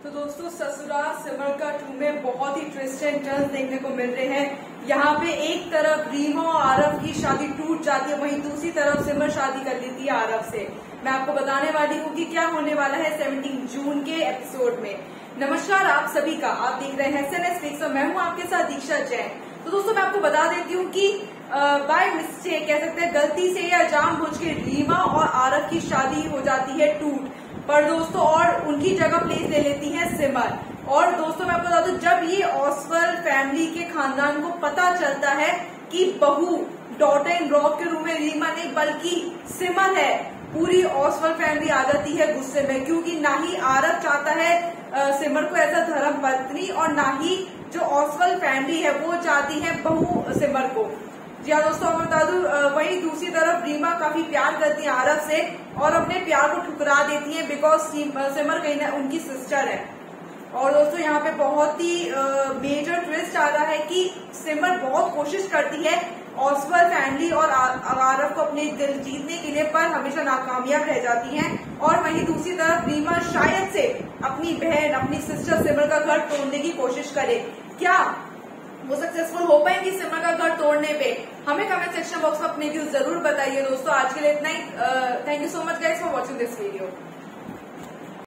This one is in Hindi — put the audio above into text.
तो दोस्तों ससुराल सिमर का 2 में बहुत ही ट्विस्ट एंड टर्न्स देखने को मिल रहे हैं। यहाँ पे एक तरफ रीमा और आरव की शादी टूट जाती है, वहीं दूसरी तरफ सिमर शादी कर लेती है आरव से। मैं आपको बताने वाली हूँ कि क्या होने वाला है 17 जून के एपिसोड में। नमस्कार आप सभी का, आप देख रहे हैं SNS फिक्स और मैं हूँ आपके साथ दीक्षा जैन। तो दोस्तों मैं आपको बता देती हूँ कि बाय मिस्टेक कह सकते हैं, गलती से या जानबूझ के रीमा और आरव की शादी हो जाती है टूट, पर दोस्तों और उनकी जगह प्लेस ले लेती है सिमर। और दोस्तों मैं आपको बता दूं, जब ये ऑसवाल्ड फैमिली के खानदान को पता चलता है कि बहू डॉटर इन लॉ के रूप में रीमा नहीं बल्कि सिमर है, पूरी ऑसवाल्ड फैमिली आ जाती है गुस्से में, क्योंकि ना ही आरव चाहता है सिमर को ऐसा धर्म पत्नी और ना ही जो ऑसवाल्ड फैमिली है वो चाहती है बहू सिमर को। जी हाँ दोस्तों, मैं बता दूं वहीं दूसरी तरफ रीमा काफी प्यार करती है आरव से और अपने प्यार को ठुकरा देती है बिकॉज सिमर कहीं ना उनकी सिस्टर है। और दोस्तों यहाँ पे बहुत ही मेजर ट्विस्ट आ रहा है कि सिमर बहुत कोशिश करती है ऑसवाल्ड फैमिली और आरव को अपने दिल जीतने के लिए, पर हमेशा नाकामयाब रह जाती हैं। और वहीं दूसरी तरफ रीमा शायद से अपनी बहन अपनी सिस्टर सिमर का घर तोड़ने की कोशिश करे। क्या वो सक्सेसफुल हो पाएंगी सिमर का घर तोड़ने पे? हमें कमेंट सेक्शन बॉक्स में अपने व्यूज जरूर बताइए। दोस्तों आज के लिए इतना ही। Thank you so much guys for watching this video.